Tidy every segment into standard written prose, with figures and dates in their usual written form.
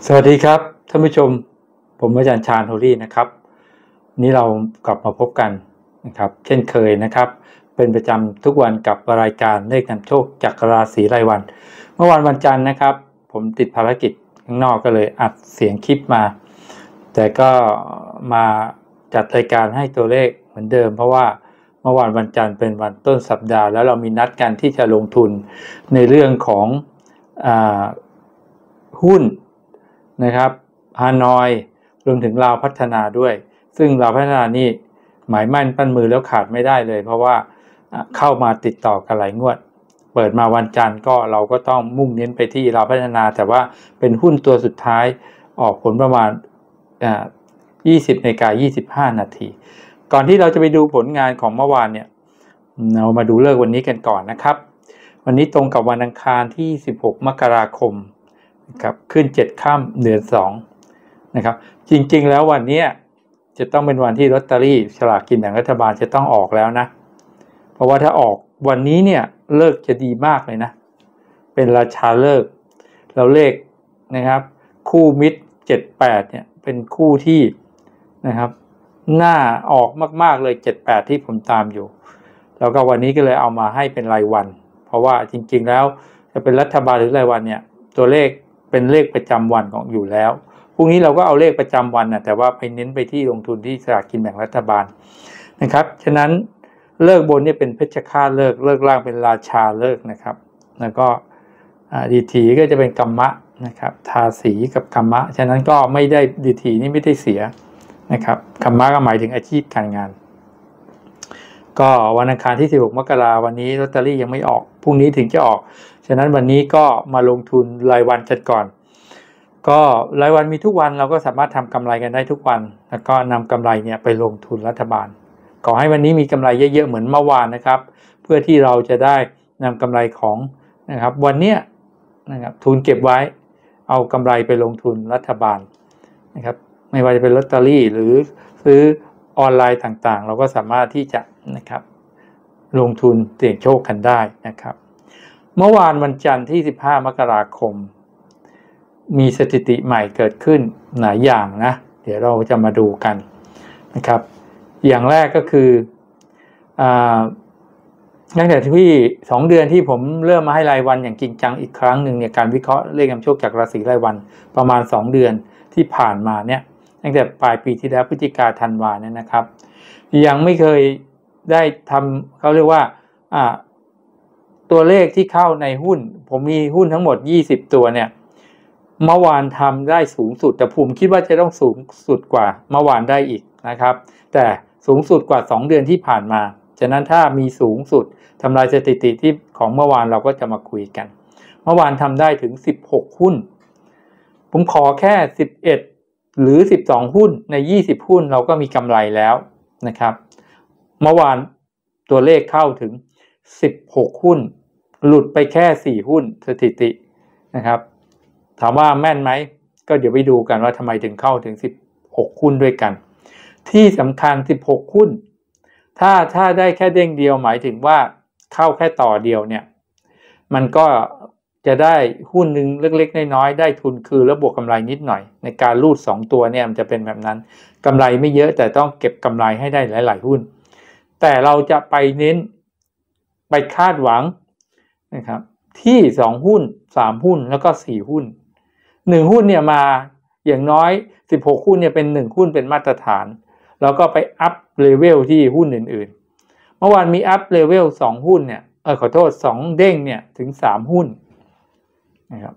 สวัสดีครับท่านผู้ชมผมอาจารย์ชาญโฮลี่นะครับนี่เรากลับมาพบกันนะครับเช่นเคยนะครับเป็นประจำทุกวันกับรายการเลขนำโชคจากราศีรายวันเมื่อวันจันทร์นะครับผมติดภารกิจข้างนอกก็เลยอัดเสียงคลิปมาแต่ก็มาจัดรายการให้ตัวเลขเหมือนเดิมเพราะว่าเมื่อวันจันทร์เป็นวันต้นสัปดาห์แล้วเรามีนัดกันที่จะลงทุนในเรื่องของหุ้นนะครับฮานอยรวมถึงลาวพัฒนาด้วยซึ่งลาวพัฒนานี่หมายมั่นปั้นมือแล้วขาดไม่ได้เลยเพราะว่าเข้ามาติดต่อกันหลายงวดเปิดมาวันจันทร์ก็เราก็ต้องมุ่งเน้นไปที่ลาวพัฒนาแต่ว่าเป็นหุ้นตัวสุดท้ายออกผลประมาณ20:25 นาทีก่อนที่เราจะไปดูผลงานของเมื่อวานเนี่ยเรามาดูเลิกวันนี้กันก่อนนะครับวันนี้ตรงกับวันอังคารที่16 มกราคมครับขึ้น7 ค่ำเดือน2นะครับจริงๆแล้ววันนี้จะต้องเป็นวันที่ลอตเตอรี่ฉลากกินแบ่งรัฐบาลจะต้องออกแล้วนะเพราะว่าถ้าออกวันนี้เนี่ยเลิกจะดีมากเลยนะเป็นราชาเลิกเราเลขนะครับคู่มิตร78เนี่ยเป็นคู่ที่นะครับน่าออกมากๆเลย78ที่ผมตามอยู่แล้วก็วันนี้ก็เลยเอามาให้เป็นรายวันเพราะว่าจริงๆแล้วจะเป็นรัฐบาลหรือรายวันเนี่ยตัวเลขเป็นเลขประจำวันของอยู่แล้วพรุ่งนี้เราก็เอาเลขประจำวันนะแต่ว่าไปเน้นไปที่ลงทุนที่สลากกินแบ่งรัฐบาลนะครับฉะนั้นเลิกบนเนี่ยเป็นเพชฌฆาตเลิกล่างเป็นราชาเลิกนะครับแล้วก็ดีถีก็จะเป็นกัมมะนะครับทาสีกับกัมมะฉะนั้นก็ไม่ได้ดีถีนี่ไม่ได้เสียนะครับกัมมะก็หมายถึงอาชีพการงานก็วันอังคารที่16 มกราคมวันนี้ลอตเตอรี่ยังไม่ออกพรุ่งนี้ถึงจะออกฉะนั้นวันนี้ก็มาลงทุนรายวันกันก่อนก็รายวันมีทุกวันเราก็สามารถทำกำไรกันได้ทุกวันแล้วก็นำกำไรเนี่ยไปลงทุนรัฐบาลขอให้วันนี้มีกำไรเยอะๆเหมือนเมื่อวานนะครับเพื่อที่เราจะได้นำกำไรของนะครับวันนี้นะครับทุนเก็บไว้เอากำไรไปลงทุนรัฐบาลนะครับไม่ว่าจะเป็นลอตเตอรี่หรือซื้อออนไลน์ต่างๆเราก็สามารถที่จะนะครับลงทุนเสี่ยงโชคกันได้นะครับเมื่อวานวันจันทร์ที่15 มกราคมมีสถิติใหม่เกิดขึ้นหลายอย่างนะเดี๋ยวเราจะมาดูกันนะครับอย่างแรกก็คือตั้งแต่ที่2 เดือนที่ผมเริ่มมาให้รายวันอย่างจริงจังอีกครั้งหนึ่งเนี่ยการวิเคราะห์เลขนำโชคจากราศีรายวันประมาณ2 เดือนที่ผ่านมาเนี่ยตั้งแต่ปลายปีที่แล้วพฤศจิกาธันวาเนี่ยนะครับยังไม่เคยได้ทำเขาเรียกว่าตัวเลขที่เข้าในหุ้นผมมีหุ้นทั้งหมด20 ตัวเนี่ยเมื่อวานทำได้สูงสุดแต่ผมคิดว่าจะต้องสูงสุดกว่าเมื่อวานได้อีกนะครับแต่สูงสุดกว่า2 เดือนที่ผ่านมาฉะนั้นถ้ามีสูงสุดทำลายสถิติที่ของเมื่อวานเราก็จะมาคุยกันเมื่อวานทำได้ถึง16 หุ้นผมขอแค่11หรือ12 หุ้นใน20 หุ้นเราก็มีกำไรแล้วนะครับเมื่อวานตัวเลขเข้าถึง16 หุ้นหลุดไปแค่4 หุ้นสถิตินะครับถามว่าแม่นไหมก็เดี๋ยวไปดูกันว่าทำไมถึงเข้าถึง16 หุ้นด้วยกันที่สำคัญ16 หุ้นถ้าได้แค่เด้งเดียวหมายถึงว่าเข้าแค่ต่อเดียวเนี่ยมันก็จะได้หุ้นหนึ่งเล็กๆน้อยๆได้ทุนคือแล้วบวกกำไรนิดหน่อยในการรูด2 ตัวเนี่ยมันจะเป็นแบบนั้นกำไรไม่เยอะแต่ต้องเก็บกำไรให้ได้หลายๆหุ้นแต่เราจะไปเน้นไปคาดหวังนะครับที่2 หุ้น3 หุ้นแล้วก็4 หุ้น1 หุ้นเนี่ยมาอย่างน้อย16 หุ้นเนี่ยเป็น1 หุ้นเป็นมาตรฐานแล้วก็ไปอัพเลเวลที่หุ้นอื่นๆเมื่อวานมีอัพเลเวล2 หุ้นเนี่ยขอโทษ2 เด้งเนี่ยถึง3 หุ้นนะครับ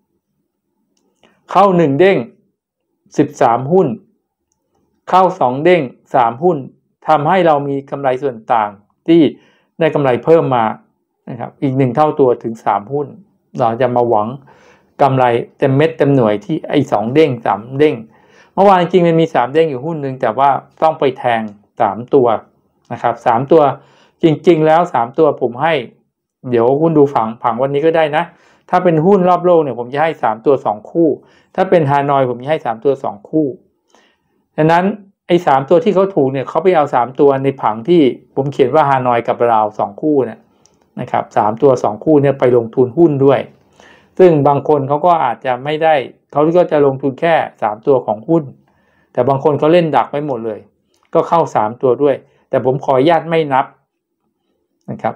เข้า1 เด้ง13 หุ้นเข้า2 เด้ง3 หุ้นทำให้เรามีกำไรส่วนต่างที่ได้กำไรเพิ่มมานะครับอีก1 เท่าตัวถึง3 หุ้นเราจะมาหวังกำไรเต็มเม็ดเต็มหน่วยที่ไอ้2 เด้ง3 เด้งเมื่อวานจริงมันมี3 เด้งอยู่หุ้นนึงแต่ว่าต้องไปแทง3 ตัวนะครับ3 ตัวจริงๆแล้ว3 ตัวผมให้เดี๋ยวคุณดูผังวันนี้ก็ได้นะถ้าเป็นหุ้นรอบโลกเนี่ยผมจะให้3 ตัว2 คู่ถ้าเป็นฮานอยผมจะให้3 ตัว2 คู่ดังนั้นไอ้3 ตัวที่เขาถูกเนี่ยเขาไปเอา3 ตัวในผังที่ผมเขียนว่าฮานอยกับลาว2 คู่เนี่ยนะครับ3 ตัว2 คู่เนี่ยไปลงทุนหุ้นด้วยซึ่งบางคนเขาก็อาจจะไม่ได้เขาก็จะลงทุนแค่3ตัวของหุ้นแต่บางคนเขาเล่นดักไว้หมดเลยก็เข้า3ตัวด้วยแต่ผมขออนุญาตไม่นับนะครับ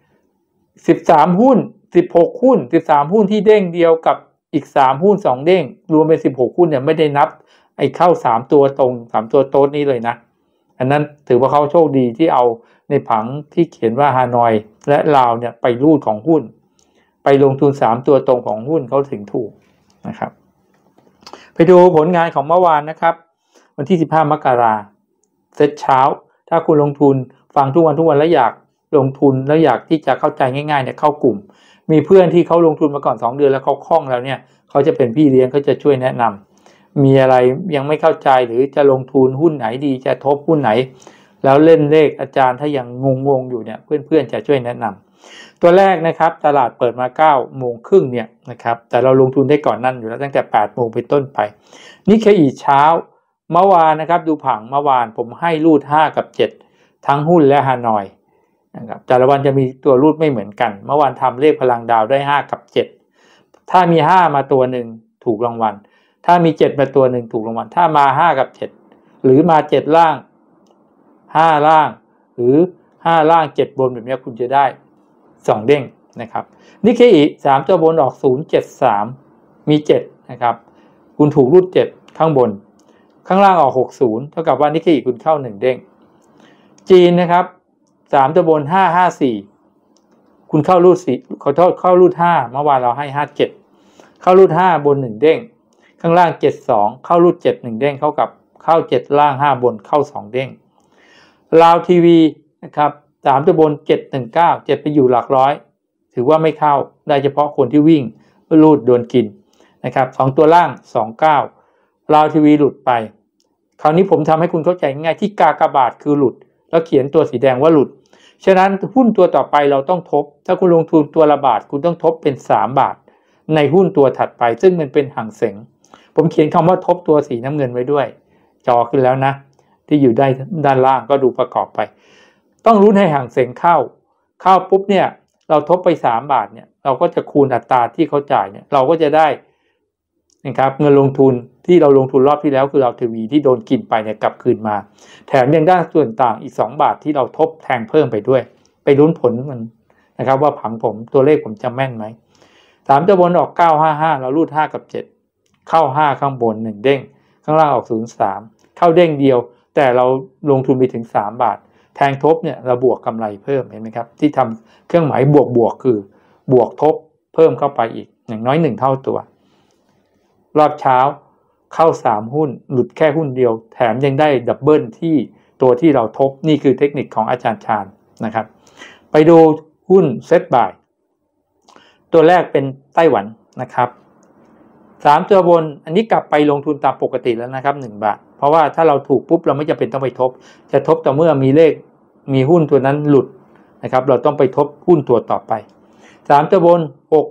13หุ้น16หุ้น13หุ้นที่เด้งเดียวกับอีก3หุ้น2เด้งรวมเป็น16หุ้นเนี่ยไม่ได้นับไอ้เข้า3ตัวตรง3ตัวโต๊ดนี้เลยนะอันนั้นถือว่าเขาโชคดีที่เอาในผังที่เขียนว่าฮานอยและลาวเนี่ยไปรูดของหุ้นไปลงทุน3ตัวตรงของหุ้นเขาถึงถูกนะครับไปดูผลงานของเมื่อวานนะครับวันที่15มกราคมเซ็ตเช้าถ้าคุณลงทุนฟังทุกวันแล้วอยากลงทุนแล้วอยากที่จะเข้าใจง่ายๆเนี่ยเข้ากลุ่มมีเพื่อนที่เขาลงทุนมาก่อน2เดือนแล้วเขาคล่องแล้วเนี่ยเขาจะเป็นพี่เลี้ยงเขาจะช่วยแนะนำมีอะไรยังไม่เข้าใจหรือจะลงทุนหุ้นไหนดีจะทบหุ้นไหนแล้วเล่นเลขอาจารย์ถ้ายังงงอยู่เนี่ยเพื่อนๆจะช่วยแนะนำตัวแรกนะครับตลาดเปิดมา9 โมงครึ่งเนี่ยนะครับแต่เราลงทุนได้ก่อนนั่นอยู่แล้วตั้งแต่8 โมงเป็นต้นไปนิเคอิเช้าเมื่อวานนะครับดูผังเมื่อวานผมให้รูด5กับ7ทั้งหุ้นและฮานอยนะครับแต่ละวันจะมีตัวรูดไม่เหมือนกันเมื่อวานทำเลขพลังดาวได้5กับ7ถ้ามี5มาตัวหนึ่งถูกรางวัลถ้ามี7มาตัวหนึ่งถูกรางวัลถ้ามา5กับ7หรือมา7ล่าง5ล่างหรือ5ล่าง7บนแบบนี้คุณจะได้2เด้งนะครับนิเคอิ3ตัวบนออก073มี7นะครับคุณถูกรูด7ข้างบนข้างล่างออก60เท่ากับว่านิเคอิคุณเข้า1เด้งจีนนะครับ3ตัวบน554คุณเข้ารูด4ขอโทษเข้ารูด5เมื่อวานเราให้57เข้ารูด5บน1เด้งข้างล่าง72เข้ารูด7 1เด้งเท่ากับเข้า7ล่าง5บนเข้า2เด้งลาวทีวีนะครับ3ตัวบน719 7ไปอยู่หลักร้อยถือว่าไม่เข้าได้เฉพาะคนที่วิ่งรูดโดนกินนะครับ2ตัวล่าง29ลาวทีวีหลุดไปคราวนี้ผมทำให้คุณเข้าใจง่ายที่กากบาทคือหลุดแล้วเขียนตัวสีแดงว่าหลุดฉะนั้นหุ้นตัวต่อไปเราต้องทบถ้าคุณลงทุนตัวละบาทคุณต้องทบเป็น3 บาทในหุ้นตัวถัดไปซึ่งมันเป็นห่างเส็งผมเขียนคำว่าทบตัวสีน้ำเงินไว้ด้วยจอขึ้นแล้วนะที่อยู่ด้านล่างก็ดูประกอบไปต้องรุ้นให้ห่างเส็งเข้าปุ๊บเนี่ยเราทบไป3 บาทเนี่ยเราก็จะคูณอัตราที่เขาจ่ายเนี่ยเราก็จะได้นะครับเงินลงทุนที่เราลงทุนรอบที่แล้วคือเราทีวีที่โดนกินไปเนี่ยกลับคืนมาแถมยังได้ส่วนต่างอีก2 บาทที่เราทบแทงเพิ่มไปด้วยไปลุ้นผลมันนะครับว่าผังผมตัวเลขผมจะแม่นไหม3ตัวบนออก955เรารูด5กับ7เข้า5ข้างบน1เด้งข้างล่างออก03เข้าเด้งเดียวแต่เราลงทุนไปถึง3 บาทแทงทบเนี่ยเราบวกกำไรเพิ่มเห็นไหมครับที่ทำเครื่องหมายบวกคือบวกทบเพิ่มเข้าไปอีกอย่างน้อย1เท่าตัวรอบเช้าเข้า3หุ้นหลุดแค่หุ้นเดียวแถมยังได้ดับเบิลที่ตัวที่เราทบนี่คือเทคนิคของอาจารย์ชาญนะครับไปดูหุ้นเซตบ่ายตัวแรกเป็นไต้หวันนะครับ3ตัวบนอันนี้กลับไปลงทุนตามปกติแล้วนะครับ1 บาทเพราะว่าถ้าเราถูกปุ๊บเราไม่จำเป็นต้องไปทบจะทบแต่เมื่อมีหุ้นตัวนั้นหลุดนะครับเราต้องไปทบหุ้นตัวต่อไป3ตัวบน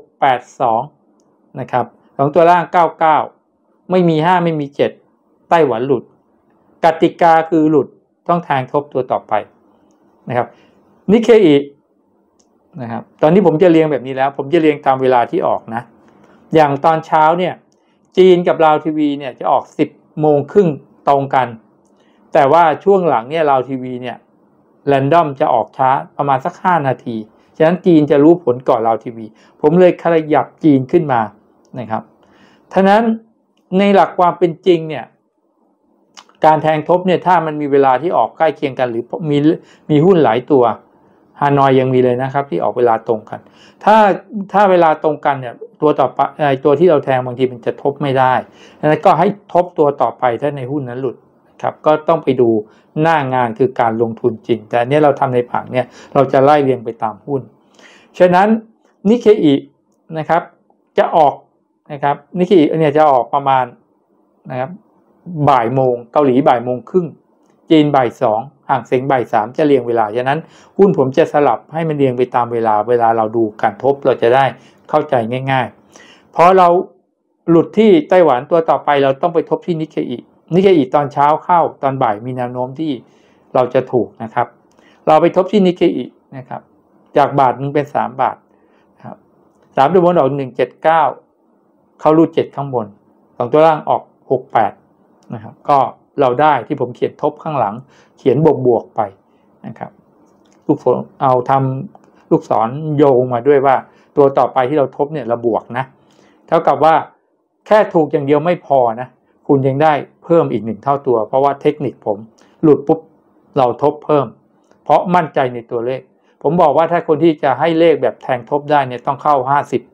682นะครับ2ตัวล่าง99ไม่มี5ไม่มี7ไต้หวันหลุดกติกาคือหลุดต้องแทงทบตัวต่อไปนะครับนิเคอินะครับตอนนี้ผมจะเรียงแบบนี้แล้วผมจะเรียงตามเวลาที่ออกนะอย่างตอนเช้าเนี่ยจีนกับลาวทีวีเนี่ยจะออก10 โมงครึ่งตรงกันแต่ว่าช่วงหลังเนี่ยลาวทีวีเนี่ยแรนดอมจะออกช้าประมาณสัก5 นาทีฉะนั้นจีนจะรู้ผลก่อนลาวทีวีผมเลยขยับจีนขึ้นมานะครับฉะนั้นในหลักความเป็นจริงเนี่ยการแทงทบเนี่ยถ้ามันมีเวลาที่ออกใกล้เคียงกันหรือมีหุ้นหลายตัวฮานอยยังมีเลยนะครับที่ออกเวลาตรงกันถ้าเวลาตรงกันเนี่ยตัวต่อไปตัวที่เราแทงบางทีมันจะทบไม่ได้ดังนั้นก็ให้ทบตัวต่อไปถ้าในหุ้นนั้นหลุดครับก็ต้องไปดูหน้างานคือการลงทุนจริงแต่เนี่ยเราทำในผังเนี่ยเราจะไล่เรียงไปตามหุ้นฉะนั้นนิเคอินะครับจะออกนะครับนิเคอิเนี่ยจะออกประมาณนะครับบ่ายโมงเกาหลีบ่ายโมงครึ่งจีนบ่าย2ห่างเส็งบ่าย3จะเรียงเวลาฉะนั้นหุ้นผมจะสลับให้มันเรียงไปตามเวลาเราดูการทบเราจะได้เข้าใจง่ายๆเพราะเราหลุดที่ไต้หวันตัวต่อไปเราต้องไปทบที่นิเคอิตอนเช้าเข้าตอนบ่ายมีแนวโน้มที่เราจะถูกนะครับเราไปทบที่นิเคอินะครับจากบาทนึงเป็น3 บาทครับ3ตัวบนออก179 เข้ารูด7ข้างบน2ตัวล่างออก68นะครับก็เราได้ที่ผมเขียนทบข้างหลังเขียนบวกไปนะครับลูกศรเอาทำลูกศรโยงมาด้วยว่าตัวต่อไปที่เราทบเนี่ยเราบวกนะเท่ากับว่าแค่ถูกอย่างเดียวไม่พอนะคุณยังได้เพิ่มอีก1เท่าตัวเพราะว่าเทคนิคผมหลุดปุ๊บเราทบเพิ่มเพราะมั่นใจในตัวเลขผมบอกว่าถ้าคนที่จะให้เลขแบบแทงทบได้เนี่ยต้องเข้า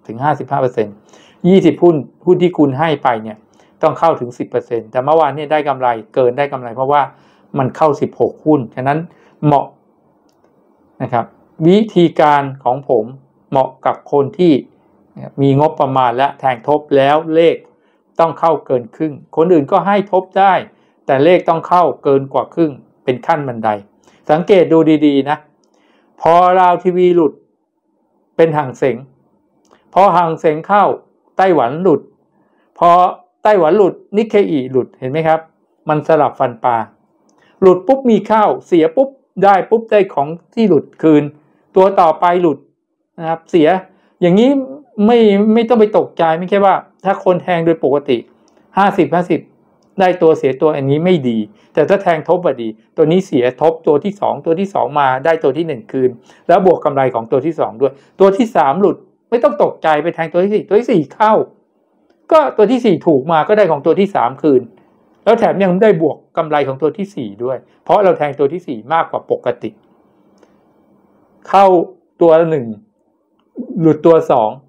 50-55% 20หุ้นที่คุณให้ไปเนี่ยต้องเข้าถึง 10% แต่เมื่อวานนี้ได้กำไรเกินได้กำไรเพราะว่ามันเข้า16หุ้นฉะนั้นเหมาะนะครับวิธีการของผมเหมาะกับคนที่มีงบประมาณและแทงทบแล้วเลขต้องเข้าเกินครึ่งคนอื่นก็ให้ทบได้แต่เลขต้องเข้าเกินกว่าครึ่งเป็นขั้นบันไดสังเกตดูดีๆนะพอราวทีวีหลุดเป็นห่างเส็งพอห่างเส็งเข้าไต้หวันหลุดพอไต้หวันหลุดนิกเคอิหลุดเห็นไหมครับมันสลับฟันปลาหลุดปุ๊บมีเข้าเสียปุ๊บได้ปุ๊บได้ของที่หลุดคืนตัวต่อไปหลุดนะครับเสียอย่างนี้ไม่ต้องไปตกใจไม่ใช่ว่าถ้าคนแทงโดยปกติ50-50ได้ตัวเสียตัวอันนี้ไม่ดีแต่ถ้าแทงทบดีตัวนี้เสียทบตัวที่2มาได้ตัวที่1คืนแล้วบวกกำไรของตัวที่2ด้วยตัวที่3หลุดไม่ต้องตกใจไปแทงตัวที่4ตัวที่4เข้าก็ตัวที่4ถูกมาก็ได้ของตัวที่3คืนแล้วแถมยังได้บวกกำไรของตัวที่4ด้วยเพราะเราแทงตัวที่4มากกว่าปกติเข้าตัว1หลุดตัว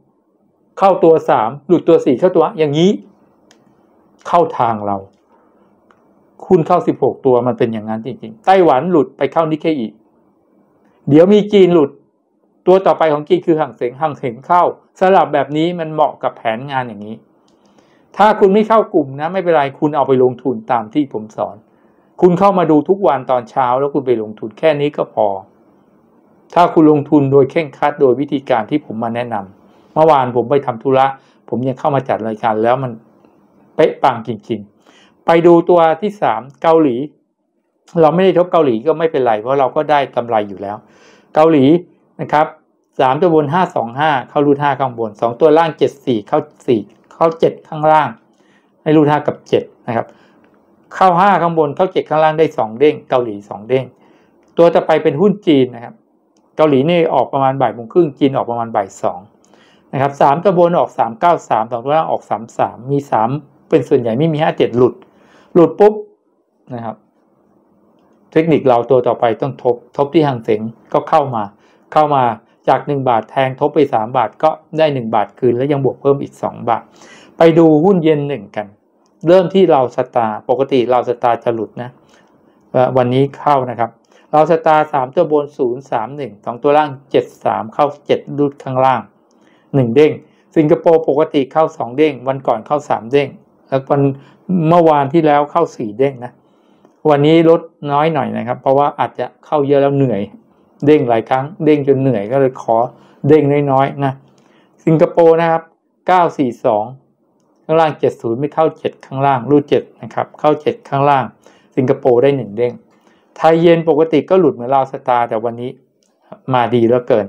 2เข้าตัว3หลุดตัว4เข้าตัวอย่างนี้เข้าทางเราคุณเข้า16ตัวมันเป็นอย่างนั้นจริงๆไต้หวันหลุดไปเข้านิกเคอิเดี๋ยวมีจีนหลุดตัวต่อไปของจีนคือห่างเส็งเข้าสลับแบบนี้มันเหมาะกับแผนงานอย่างนี้ถ้าคุณไม่เข้ากลุ่มนะไม่เป็นไรคุณเอาไปลงทุนตามที่ผมสอนคุณเข้ามาดูทุกวันตอนเช้าแล้วคุณไปลงทุนแค่นี้ก็พอถ้าคุณลงทุนโดยเคร่งครัดโดยวิธีการที่ผมมาแนะนำเมื่อวานผมไปทำธุระผมยังเข้ามาจัดรายการแล้วมันเป๊ะปังจริงๆไปดูตัวที่3เกาหลีเราไม่ได้ทบเกาหลีก็ไม่เป็นไรเพราะเราก็ได้กำไรอยู่แล้วเกาหลีนะครับ3ตัวบน525เข้ารูด5ข้างบน2ตัวล่าง74เข้า4เข้า7ข้างล่างให้รูด5กับ7นะครับเข้า5ข้างบนเข้า7ข้างล่างได้2เด้งเกาหลี2เด้งตัวต่อไปเป็นหุ้นจีนนะครับเกาหลีนี่ออกประมาณบ่ายโมงครึ่งจีนออกประมาณบ่าย2นะครับ3ตัวบนออก393 2ตัวล่างออก33มี3เป็นส่วนใหญ่ไม่มี57หลุดปุ๊บนะครับเทคนิคเราตัวต่อไปต้องทบที่ห่างเส็งก็เข้ามาจาก1บาทแทงทบไป3บาทก็ได้1บาทคืนแล้วยังบวกเพิ่มอีก2บาทไปดูหุ้นเย็น1กันเริ่มที่เราสตาร์ปกติเราสตาร์จะหลุดนะวันนี้เข้านะครับเราสตาร์3ตัวบน031 2ตัวล่าง73เข้า7รูดข้างล่าง1เด้งสิงคโปร์ปกติเข้า2เด้งวันก่อนเข้า3เด้งแล้ววันเมื่อวานที่แล้วเข้า4เด้งนะวันนี้ลดน้อยหน่อยนะครับเพราะว่าอาจจะเข้าเยอะแล้วเหนื่อยเด้งหลายครั้งเด้งจนเหนื่อยก็เลยขอเด้งน้อยๆนะสิงคโปร์นะครับ942ข้างล่าง70ไม่เข้า7ข้างล่างรูด7นะครับเข้า7ข้างล่างสิงคโปร์ได้1เด้งไทยเย็นปกติก็หลุดเหมือนเราสตาร์แต่วันนี้มาดีเหลือเกิน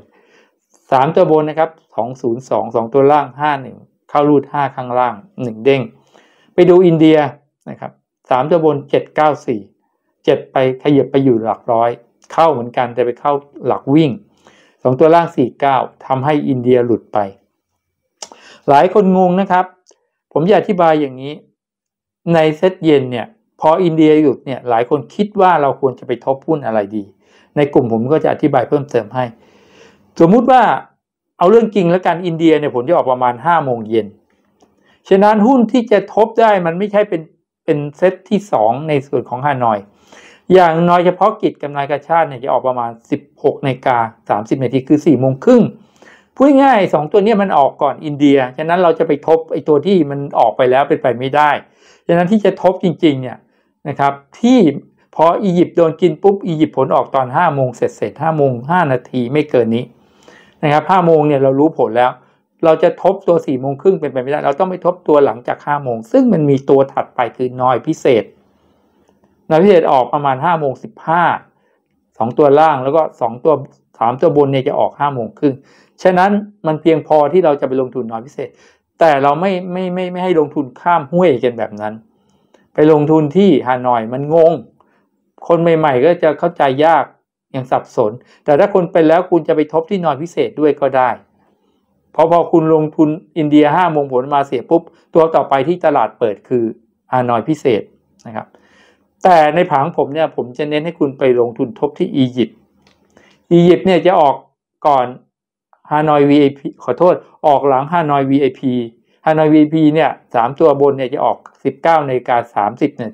3ตัวบนนะครับ202 2ตัวล่าง51เข้ารูด5ข้างล่าง1เด้งไปดูอินเดียนะครับ3ตัวบน794 7ไปขยับไปอยู่หลักร้อยเข้าเหมือนกันแต่ไปเข้าหลักวิ่ง2ตัวล่าง49ทำให้อินเดียหลุดไปหลายคนงงนะครับผมจะอธิบายอย่างนี้ในเซตเย็นเนี่ยพออินเดียหยุดเนี่ยหลายคนคิดว่าเราควรจะไปทบหุ้นอะไรดีในกลุ่มผมก็จะอธิบายเพิ่มเติมให้สมมุติว่าเอาเรื่องจริงแล้วกันอินเดียเนี่ยผลจะออกประมาณ5 โมงเย็นฉะนั้นหุ้นที่จะทบได้มันไม่ใช่เป็นเซตที่2ในส่วนของฮานอยอย่างน้อยเฉพาะกิจกำไรกระชาติเนี่ยจะออกประมาณ 16:30 น.คือ 4 โมงครึ่งพูดง่าย2ตัวนี้มันออกก่อนอินเดียฉะนั้นเราจะไปทบไอ้ตัวที่มันออกไปแล้วเป็นไปไม่ได้ฉะนั้นที่จะทบจริงๆเนี่ยนะครับที่พออียิปต์โดนกินปุ๊บอียิปต์ผลออกตอน5 โมงเสร็จ5 โมง 5 นาทีไม่เกินนี้นะครับ5 โมงเนี่ยเรารู้ผลแล้วเราจะทบตัว 4 โมงครึ่งเป็นไปไม่ได้เราต้องไปทบตัวหลังจาก5 โมงซึ่งมันมีตัวถัดไปคือนอยพิเศษออกประมาณ5 โมง 15 2ตัวล่างแล้วก็2ตัว3ตัวบนเนี่ยจะออก5 โมงครึ่งฉะนั้นมันเพียงพอที่เราจะไปลงทุนนอยพิเศษแต่เราไม่ให้ลงทุนข้ามห้วยกันแบบนั้นไปลงทุนที่ฮานอยมันงงคนใหม่ๆก็จะเข้าใจยากยังสับสนแต่ถ้าคุณไปแล้วคุณจะไปทบที่นอนพิเศษด้วยก็ได้เพราะพอคุณลงทุนอินเดีย5 โมงผลมาเสียปุ๊บตัวต่อไปที่ตลาดเปิดคือฮานอยพิเศษนะครับแต่ในผังผมเนี่ยผมจะเน้นให้คุณไปลงทุนทบที่อียิปต์เนี่ยจะออกก่อนฮานอย VIP ขอโทษออกหลังฮานอย VIP ฮานอย VIP เนี่ย3ตัวบนเนี่ยจะออก 19:30 น.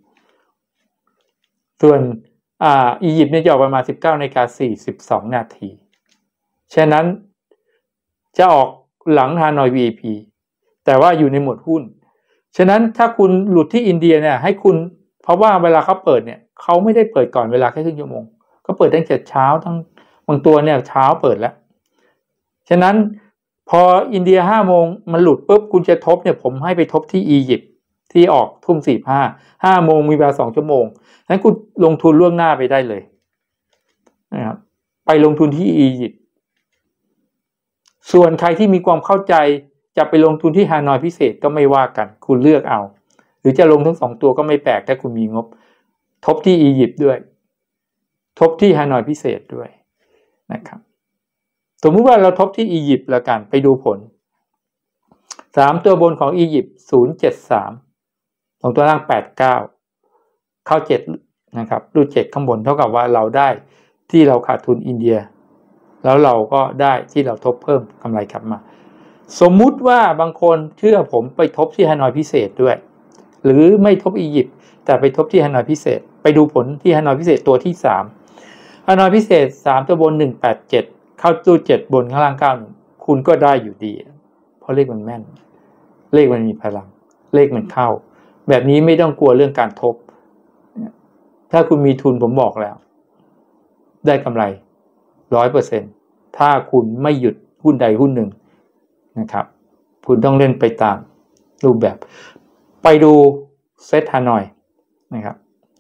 ส่วนอียิปต์เนี่ยจะออกประมาณ 19:42 น.ฉะนั้นจะออกหลังฮานอย VIP แต่ว่าอยู่ในหมวดหุ้นฉะนั้นถ้าคุณหลุดที่อินเดียเนี่ยให้คุณเพราะว่าเวลาเขาเปิดเนี่ยเขาไม่ได้เปิดก่อนเวลาแค่ครึ่งชั่วโมงก็เปิดตั้งแต่เช้าทั้งบางตัวเนี่ยเช้าเปิดแล้วฉะนั้นพออินเดีย5 โมงมันหลุดปุ๊บคุณจะทบเนี่ยผมให้ไปทบที่อียิปต์ที่ออกทุ่ม45 5 โมงมีเวลา2 ชั่วโมงฉะนั้นคุณลงทุนล่วงหน้าไปได้เลยนะครับไปลงทุนที่อียิปต์ส่วนใครที่มีความเข้าใจจะไปลงทุนที่ฮานอยพิเศษก็ไม่ว่ากันคุณเลือกเอาหรือจะลงทั้ง2 ตัวก็ไม่แปลกถ้าคุณมีงบทบที่อียิปต์ด้วยทบที่ฮานอยพิเศษด้วยนะครับสมมุติว่าเราทบที่อียิปต์แล้วกันไปดูผล3 ตัวบนของอียิปต์073 2 ตัวล่าง89เข้า7นะครับรูด7ข้างบนเท่ากับว่าเราได้ที่เราขาดทุนอินเดียแล้วเราก็ได้ที่เราทบเพิ่มกำไรกลับมาสมมุติว่าบางคนเชื่อผมไปทบที่ฮานอยพิเศษด้วยหรือไม่ทบอียิปต์แต่ไปทบที่ฮานอยพิเศษไปดูผลที่ฮานอยพิเศษตัวที่3ฮานอยพิเศษ3 ตัวบน187เข้าตู้7บนข้างล่าง91คุณก็ได้อยู่ดีเพราะเลขมันแม่นเลขมันมีพลังเลขมันเข้าแบบนี้ไม่ต้องกลัวเรื่องการทบถ้าคุณมีทุนผมบอกแล้วได้กำไร 100% ถ้าคุณไม่หยุดหุ้นใดหุ้นหนึ่งนะครับคุณต้องเล่นไปตามรูปแบบไปดูเซตฮานอยนะครับ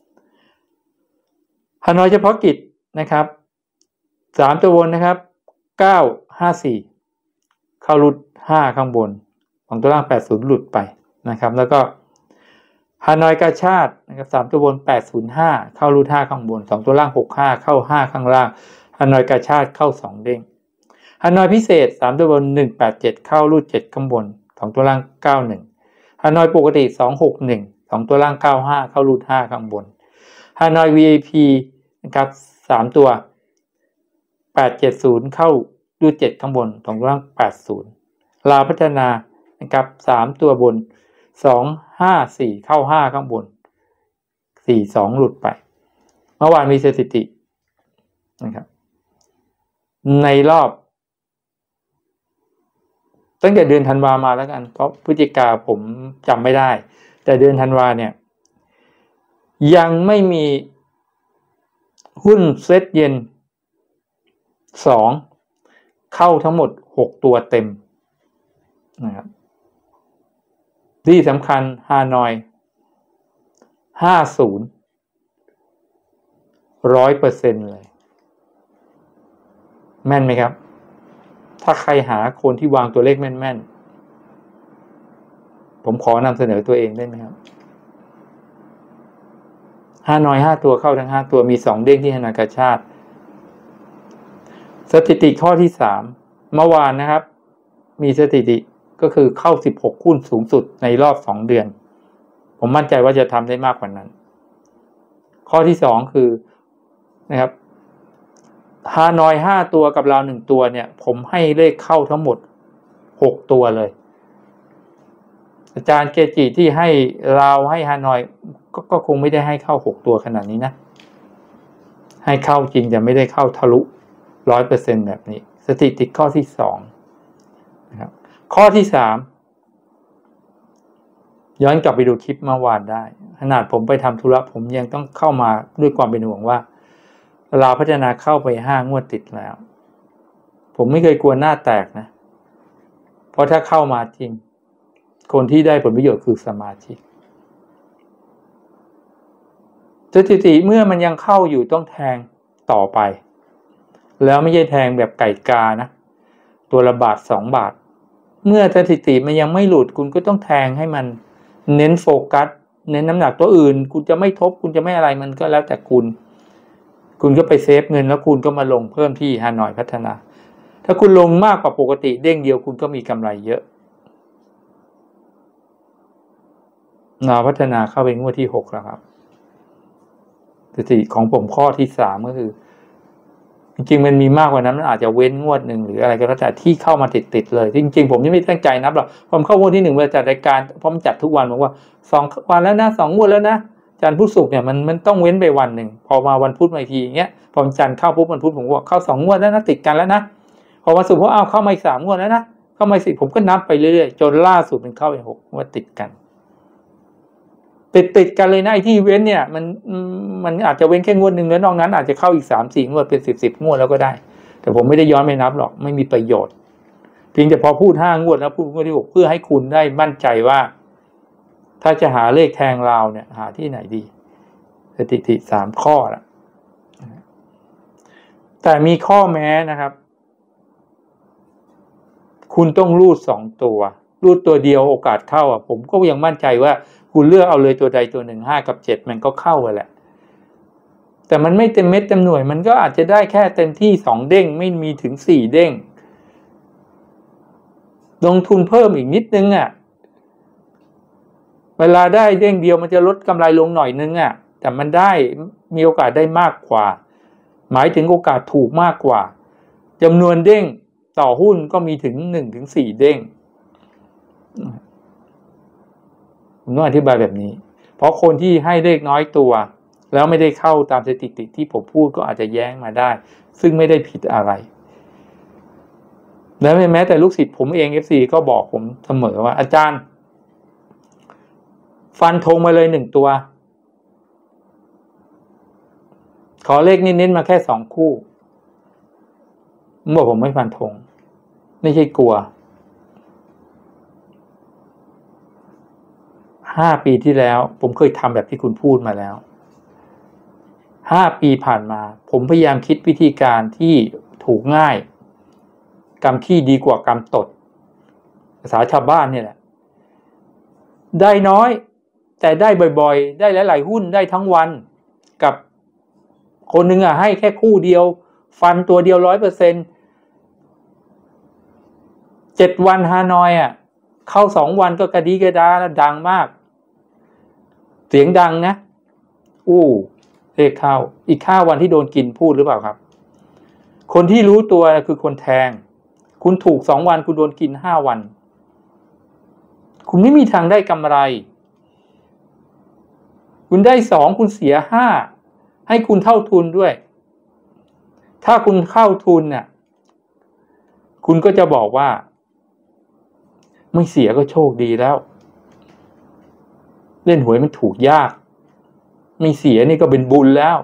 ฮานอยเฉพาะกิจนะครับ3 ตัวบนนะครับ954เข้ารุด5ข้างบน2 ตัวล่าง80หลุดไปนะครับแล้วก็ฮานอยกาชาดนะครับ3 ตัวบน805เข้ารุด5ข้างบน2 ตัวล่าง65เข้า5ข้างล่างฮานอยกาชาดเข้า2เด้งฮานอยพิเศษ3 ตัวบน187เข้ารุด7ข้างบน2 ตัวล่าง91ฮานอยปกติ261 2 ตัวล่าง95เข้ารุด5ข้างบนฮานอย VIP นะครับ3 ตัว870เข้าดู7ข้างบน2 ตัวล่าง80ลาวพัฒนานะครับ3 ตัวบน254เข้า5ข้างบน42หลุดไปเมื่อวานมีสถิตินะครับในรอบตั้งแต่เดือนธันวามาแล้วกันเพราะพฤศจิกาผมจำไม่ได้แต่เดือนธันวาเนี่ยยังไม่มีหุ้นเซ็ตเย็น2เข้าทั้งหมด6 ตัวเต็มนะครับที่สำคัญฮานอย50 100% เลยแม่นไหมครับถ้าใครหาคนที่วางตัวเลขแม่นๆผมขอนำเสนอตัวเองได้ไหมครับฮานอย5 ตัวเข้าทั้ง5 ตัวมี2เด้งที่ฮานอยกาชาดสถิติข้อที่3เมื่อวานนะครับมีสถิติก็คือเข้า16หุ้นสูงสุดในรอบ2 เดือนผมมั่นใจว่าจะทำได้มากกว่านั้นข้อที่2คือนะครับฮานอย5 ตัวกับราว1 ตัวเนี่ยผมให้เลขเข้าทั้งหมด6 ตัวเลยอาจารย์เกจิที่ให้ราวให้ฮานอยก็คงไม่ได้ให้เข้า6 ตัวขนาดนี้นะให้เข้าจริงแต่ไม่ได้เข้าทะลุ 100% แบบนี้สถิติข้อที่2นะครับข้อที่3ย้อนกลับไปดูคลิปเมื่อวานได้ขนาดผมไปทำธุระผมยังต้องเข้ามาด้วยความเป็นห่วงว่าเราพัฒนาเข้าไป5 งวดติดแล้วผมไม่เคยกลัวหน้าแตกนะเพราะถ้าเข้ามาจริงคนที่ได้ผลประโยชน์คือสมาชิกสถิติเมื่อมันยังเข้าอยู่ต้องแทงต่อไปแล้วไม่ใช่แทงแบบไก่กานะตัวละบาท2 บาทเมื่อสถิติมันยังไม่หลุดคุณก็ต้องแทงให้มันเน้นโฟกัสเน้นน้ำหนักตัวอื่นคุณจะไม่ทบคุณจะไม่อะไรมันก็แล้วแต่คุณก็ไปเซฟเงินแล้วคุณก็มาลงเพิ่มที่ฮานอยพัฒนาถ้าคุณลงมากกว่าปกติเด้งเดียวคุณก็มีกำไรเยอะนาพัฒนาเข้าไปงวดที่6แล้วครับสถิติของผมข้อที่3ก็คือจริงๆมันมีมากกว่านั้นมันอาจจะเว้นงวดหนึ่งหรืออะไรก็แล้วแต่ที่เข้ามาติดเลยจริงๆผมไม่ตั้งใจนับหรอกผมเข้างวดที่1เวลาจัดรายการผมจัดทุกวันบอกว่า2วันแล้วนะ2งวดแล้วนะจันทร์พุธศุกร์เนี่ยมันต้องเว้นไปวันหนึ่งพอมาวันพุธมาอีกทีอย่างเงี้ยพอจันทร์เข้าปุ๊บวันพุธผมว่าเข้า2งวดแล้วนะติดกันแล้วนะพอวันศุกร์ผมเอาเข้ามาอีก3งวดแล้วนะเข้ามา10ผมก็นับไปเรื่อยๆจนล่าสุดมันเข้าไป6งวดติดกันติดกันเลยนะไอ้ที่เว้นเนี่ยมันอาจจะเว้นแค่งวดนึงแล้วนอกนั้นอาจจะเข้าอีก 3-4 งวดเป็น10งวดแล้วก็ได้แต่ผมไม่ได้ย้อนไปนับหรอกไม่มีประโยชน์เพียงแต่พอพูด5งวดแล้วพูดงวดที่6เพื่อให้คุณได้มั่นใจว่าถ้าจะหาเลขแทงราวเนี่ยหาที่ไหนดีสถิติ3ข้อละแต่มีข้อแม้นะครับคุณต้องรูด2ตัวรูดตัวเดียวโอกาสเข้าผมก็ยังมั่นใจว่าคุณเลือกเอาเลยตัวใดตัวหนึ่ง5กับ7มันก็เข้าแหละแต่มันไม่เต็มเม็ดเต็มหน่วยมันก็อาจจะได้แค่เต็มที่2เด้งไม่มีถึง4เด้งลงทุนเพิ่มอีกนิดนึงเวลาได้เด้งเดียวมันจะลดกำไรลงหน่อยนึงแต่มันได้มีโอกาสได้มากกว่าหมายถึงโอกาสถูกมากกว่าจำนวนเด้งต่อหุ้นก็มีถึง 1-4 เด้งผมต้องอธิบายแบบนี้เพราะคนที่ให้เลขน้อยตัวแล้วไม่ได้เข้าตามสถิติที่ผมพูดก็อาจจะแย้งมาได้ซึ่งไม่ได้ผิดอะไรแล้วแม้แต่ลูกศิษย์ผมเอง FC ก็บอกผมเสมอว่าอาจารย์ฟันธงมาเลย1ตัวขอเลขเน้นๆมาแค่2คู่ผมบอกผมไม่ฟันธงไม่ใช่กลัว5 ปีที่แล้วผมเคยทำแบบที่คุณพูดมาแล้ว5 ปีผ่านมาผมพยายามคิดวิธีการที่ถูกง่ายกำขี้ดีกว่ากำตดภาษาชาวบ้านเนี่ยแหละได้น้อยแต่ได้บ่อยๆได้หลายๆหุ้นได้ทั้งวันกับคนหนึ่งให้แค่คู่เดียวฟันตัวเดียว 100% 7 วันฮานอยเข้า2 วันก็กระดีกระดาแล้วดังมากเสียงดังนะเลขเข้าอีก5 วันที่โดนกินพูดหรือเปล่าครับคนที่รู้ตัวคือคนแทงคุณถูก2 วันคุณโดนกิน5 วันคุณไม่มีทางได้กำไรคุณได้2คุณเสีย5ให้คุณเท่าทุนด้วยถ้าคุณเข้าทุนคุณก็จะบอกว่าไม่เสียก็โชคดีแล้วเล่นหวยมันถูกยากไม่เสียนี่ก็เป็นบุญแล้ว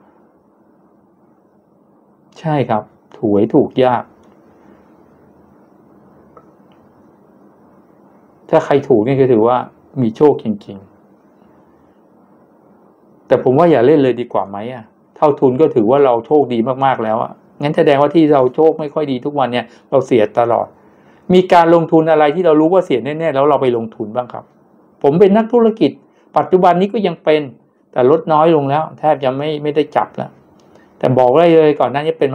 ใช่ครับหวยถูกยากถ้าใครถูกนี่ก็ถือว่ามีโชคจริงๆแต่ผมว่าอย่าเล่นเลยดีกว่าไหมเท่าทุนก็ถือว่าเราโชคดีมากๆแล้วงั้นแสดงว่าที่เราโชคไม่ค่อยดีทุกวันเนี่ยเราเสียตลอดมีการลงทุนอะไรที่เรารู้ว่าเสียแน่ๆแล้วเราไปลงทุนบ้างครับผมเป็นนักธุรกิจปัจจุบันนี้ก็ยังเป็นแต่ลดน้อยลงแล้วแทบจะไม่ได้จับแล้วแต่บอกได้เลยก่อนหน้านี้เป็นมา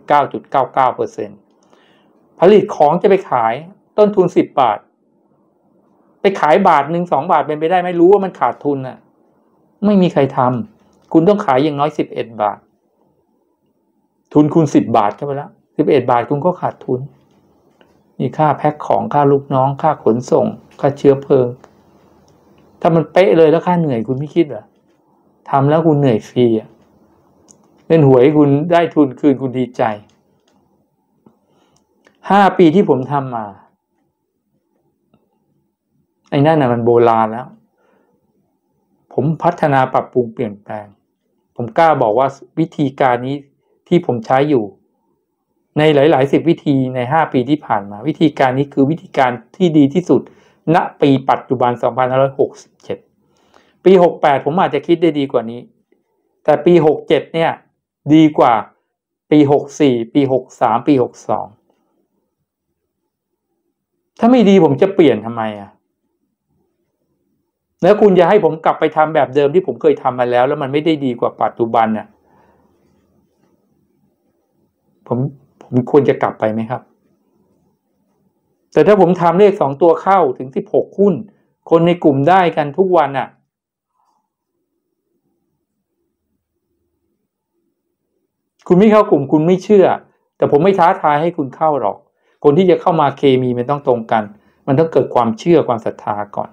99.99% ผลิตของจะไปขายต้นทุน10 บาทไปขาย1-2 บาทเป็นไปได้ไม่รู้ว่ามันขาดทุนไม่มีใครทำคุณต้องขายอย่างน้อย11 บาททุนคุณ10 บาทเข้าไปแล้ว11 บาทคุณก็ขาดทุนมีค่าแพ็คของค่าลูกน้องค่าขนส่งค่าเชื้อเพลิงถ้ามันเป๊ะเลยแล้วค่าเหนื่อยคุณไม่คิดเหรอทำแล้วคุณเหนื่อยฟรีเล่นหวยคุณได้ทุนคืนคุณดีใจ5 ปีที่ผมทำมาไอ้นั่นมันโบราณแล้วผมพัฒนาปรับปรุงเปลี่ยนแปลงผมกล้าบอกว่าวิธีการนี้ที่ผมใช้อยู่ในหลายๆ10 วิธีใน5 ปีที่ผ่านมาวิธีการนี้คือวิธีการที่ดีที่สุดณปีปัจจุบัน2567ปี68ผมอาจจะคิดได้ดีกว่านี้แต่ปี67เนี่ยดีกว่าปี64ปี63ปี62 ถ้าไม่ดีผมจะเปลี่ยนทำไมอ่ะแล้วคุณจะให้ผมกลับไปทำแบบเดิมที่ผมเคยทำมาแล้วมันไม่ได้ดีกว่าปัจจุบันน่ะผมควรจะกลับไปไหมครับแต่ถ้าผมทำเลข2ตัวเข้าถึง16หุ้นคนในกลุ่มได้กันทุกวันน่ะคุณไม่เข้ากลุ่มคุณไม่เชื่อแต่ผมไม่ท้าทายให้คุณเข้าหรอกคนที่จะเข้ามาเคมีมันต้องตรงกันมันต้องเกิดความเชื่อความศรัทธาก่อน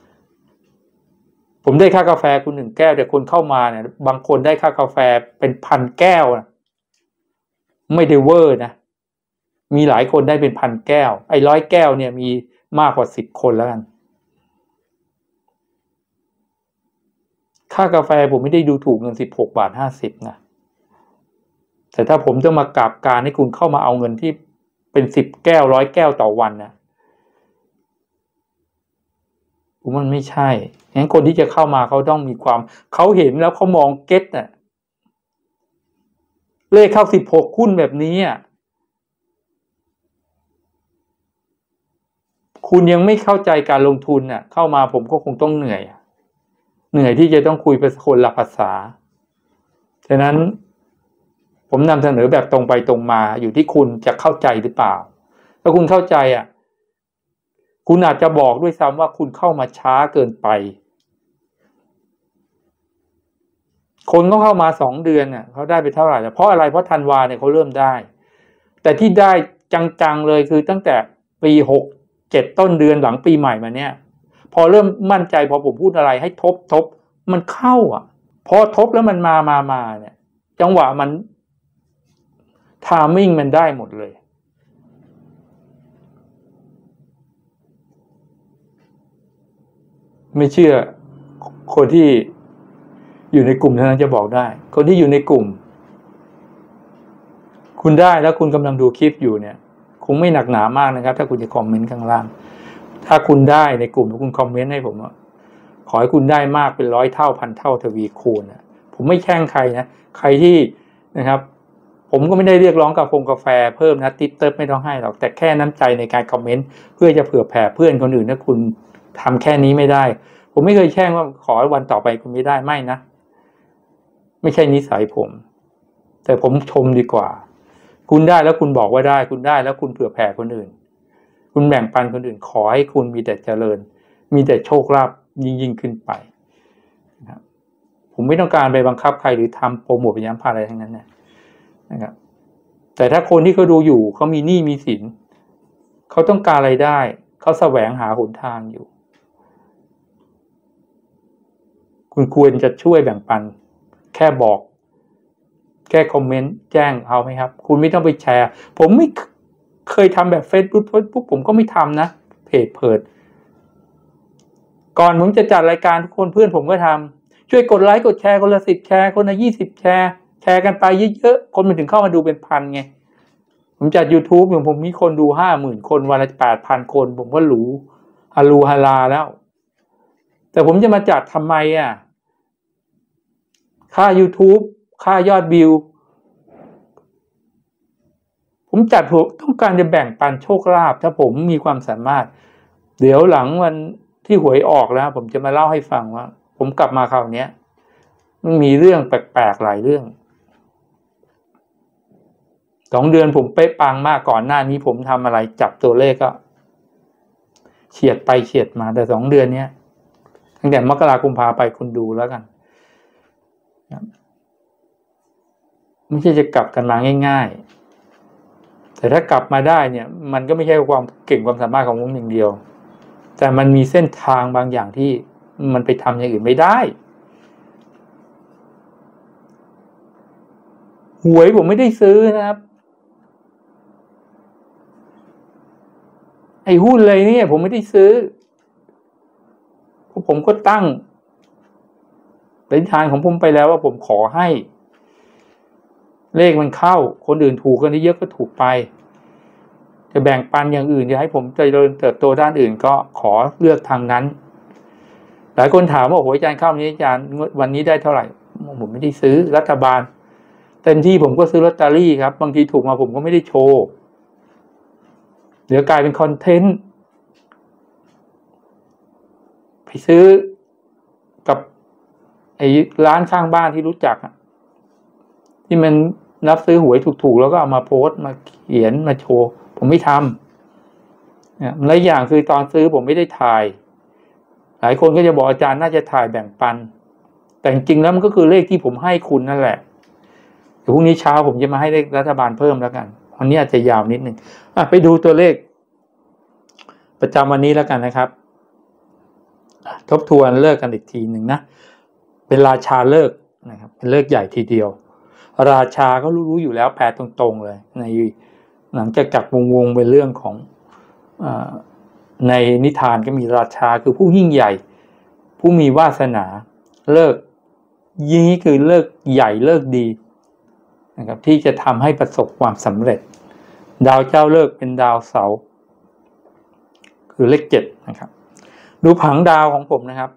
ผมได้ค่ากาแฟคุณ1แก้วแต่คนเข้ามาเนี่ยบางคนได้ค่ากาแฟเป็น1,000 แก้วนะไม่ได้เวอร์นะมีหลายคนได้เป็น1,000 แก้วไอ้100 แก้วเนี่ยมีมากกว่า10 คนแล้วกันค่ากาแฟผมไม่ได้ดูถูกเงิน16.50 บาทนะแต่ถ้าผมต้องมากราบการให้คุณเข้ามาเอาเงินที่เป็น10 แก้ว100 แก้วต่อวันนะผมมันไม่ใช่งั้นคนที่จะเข้ามาเขาต้องมีความเขาเห็นแล้วเขามองเก็ตน่ะเลขเข้า16หุ้นแบบนี้อ่ะคุณยังไม่เข้าใจการลงทุนน่ะเข้ามาผมก็คงต้องเหนื่อยที่จะต้องคุยเป็นคนละภาษาฉะนั้นผมนำเสนอแบบตรงไปตรงมาอยู่ที่คุณจะเข้าใจหรือเปล่าถ้าคุณเข้าใจอ่ะคุณอาจจะบอกด้วยซ้ำว่าคุณเข้ามาช้าเกินไปคนก็เข้ามา2 เดือนน่ะเขาได้ไปเท่าไหร่เพราะอะไรเพราะธันวาเนี่ยเขาเริ่มได้แต่ที่ได้จังๆเลยคือตั้งแต่ปี67ต้นเดือนหลังปีใหม่มาเนี่ยพอเริ่มมั่นใจพอผมพูดอะไรให้ทบมันเข้าอ่ะพอทบแล้วมันมาเนี่ยจังหวะมันไทมิ่งมันได้หมดเลยไม่เชื่อคนที่อยู่ในกลุ่มเท่านั้นจะบอกได้คนที่อยู่ในกลุ่มคุณได้แล้วคุณกำลังดูคลิปอยู่เนี่ยคงไม่หนักหนามากนะครับถ้าคุณจะคอมเมนต์ข้างล่างถ้าคุณได้ในกลุ่มแล้วคุณคอมเมนต์ให้ผมขอให้คุณได้มากเป็น100 เท่า1,000 เท่าทวีคูณนะผมไม่แช่งใครนะใครที่นะครับผมก็ไม่ได้เรียกร้องกาแฟเพิ่มนะติ๊บเติบไม่ต้องให้หรอกแต่แค่น้ำใจในการคอมเมนต์เพื่อจะเผื่อแผ่เพื่อนคนอื่นถ้าคุณทำแค่นี้ไม่ได้ผมไม่เคยแช่งว่าขอวันต่อไปคุณไม่ได้ไม่นะไม่ใช่นิสัยผมแต่ผมชมดีกว่าคุณได้แล้วคุณบอกว่าได้คุณได้แล้วคุณเผื่อแผ่คนอื่นคุณแบ่งปันคนอื่นขอให้คุณมีแต่เจริญมีแต่โชคลาภยิ่งขึ้นไปนะครับผมไม่ต้องการไปบังคับใครหรือทำโปรโมทไปย้ำพาอะไรทั้งนั้นนะครับแต่ถ้าคนที่เขาดูอยู่เขามีหนี้มีสินเขาต้องการอะไรได้เขาแสวงหาหนทางอยู่คุณควรจะช่วยแบ่งปันแค่บอกแค่คอมเมนต์แจ้งเอาไหมครับคุณไม่ต้องไปแชร์ผมไม่เคยทำแบบ Facebook ผมก็ไม่ทำนะเพจเปิดก่อนผมจะจัดรายการทุกคนเพื่อนผมก็ทำช่วยกดไลค์กดแชร์คนละ10 แชร์คนละ20 แชร์กันไปเยอะๆคนมันถึงเข้ามาดูเป็นพันไงผมจัด YouTube อย่างผมมีคนดู 50,000 คนวันละ 8,000 คนผมก็รู้ฮาลูฮาลาแล้วแต่ผมจะมาจัดทำไมอ่ะค่า YouTube ค่ายอดวิวผมจัดผมต้องการจะแบ่งปันโชคลาภถ้าผมมีความสามารถเดี๋ยวหลังวันที่หวยออกแล้วผมจะมาเล่าให้ฟังว่าผมกลับมาคราวนี้มันมีเรื่องแปลกๆหลายเรื่อง2 เดือนผมเป๊ะปังมากก่อนหน้านี้ผมทำอะไรจับตัวเลขก็เฉียดไปเฉียดมาแต่2 เดือนนี้ตั้งแต่มกราคมกุมภาพันธ์ไปคุณดูแล้วกันไม่ใช่จะกลับกันมาง่ายๆแต่ถ้ากลับมาได้เนี่ยมันก็ไม่ใช่ความเก่งความสามารถของผมอย่างเดียวแต่มันมีเส้นทางบางอย่างที่มันไปทำอย่างอื่นไม่ได้หวยผมไม่ได้ซื้อนะครับไอ้หุ้นเลยเนี่ยผมไม่ได้ซื้อผมก็ตั้งปณิธานของผมไปแล้วว่าผมขอให้เลขมันเข้าคนอื่นถูกกันเยอะก็ถูกไปจะแบ่งปันอย่างอื่นจะให้ผมเจริญเติบโตด้านอื่นก็ขอเลือกทางนั้นหลายคนถามว่าโอ้โหอาจารย์เข้านี้อาจารย์วันนี้ได้เท่าไหร่ผมไม่ได้ซื้อรัฐบาลเต็มที่ผมก็ซื้อลอตเตอรี่ครับบางทีถูกมาผมก็ไม่ได้โชว์เดี๋ยวกลายเป็นคอนเทนต์ไปซื้อกับไอ้ร้านข้างบ้านที่รู้จักที่มันรับซื้อหวยถูกๆแล้วก็เอามาโพสต์มาเขียนมาโชว์ผมไม่ทำและอย่างคือตอนซื้อผมไม่ได้ถ่ายหลายคนก็จะบอกอาจารย์น่าจะถ่ายแบ่งปันแต่จริงๆแล้วมันก็คือเลขที่ผมให้คุณนั่นแหละเดี๋ยวพรุ่งนี้เช้าผมจะมาให้เลขรัฐบาลเพิ่มแล้วกันวันนี้อาจจะยาวนิดนึงไปดูตัวเลขประจำวันนี้แล้วกันนะครับทบทวนเลิกกันอีกทีหนึ่งนะเป็นราชาเลิกนะครับเป็นเลิกใหญ่ทีเดียวราชาก็รู้อยู่แล้วแปลตรงๆเลยในหลังจากจักรวงศ์เป็นเรื่องของในนิทานก็มีราชาคือผู้ยิ่งใหญ่ผู้มีวาสนาเลิกยิ่งนี้คือเลิกใหญ่เลิกดีนะครับที่จะทำให้ประสบความสำเร็จดาวเจ้าเลิกเป็นดาวเสาร์คือเลข7นะครับดูผังดาวของผมนะครับ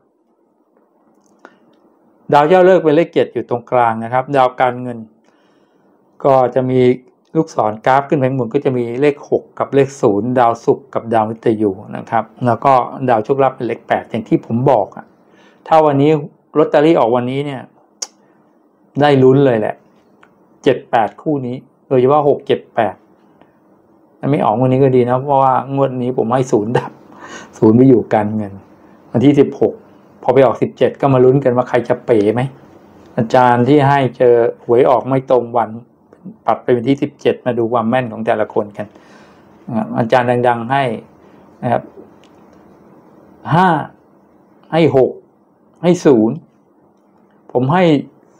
ดาวเจ้าเลิกเป็นเลข7อยู่ตรงกลางนะครับดาวการเงินก็จะมีลูกศรกราฟขึ้นไปข้างบนก็จะมีเลข6กับเลข0ดาวศุกร์กับดาวมฤตยูนะครับแล้วก็ดาวโชคลาภเป็นเลข8อย่างที่ผมบอกถ้าวันนี้ลอตเตอรี่ออกวันนี้เนี่ยได้ลุ้นเลยแหละ7-8คู่นี้โดยเฉพาะ6-7-8ถ้าไม่ออกวันนี้ก็ดีนะเพราะว่างวดนี้ผมให้0ดับ0ไปอยู่การเงินวันที่16พอไปออก17ก็มาลุ้นกันว่าใครจะเป๋ไหมอาจารย์ที่ให้เจอหวยออกไม่ตรงวันปรับไปเป็นที่17มาดูความแม่นของแต่ละคนกันอาจารย์ดังๆให้นะครับ5ให้6ให้0ผมให้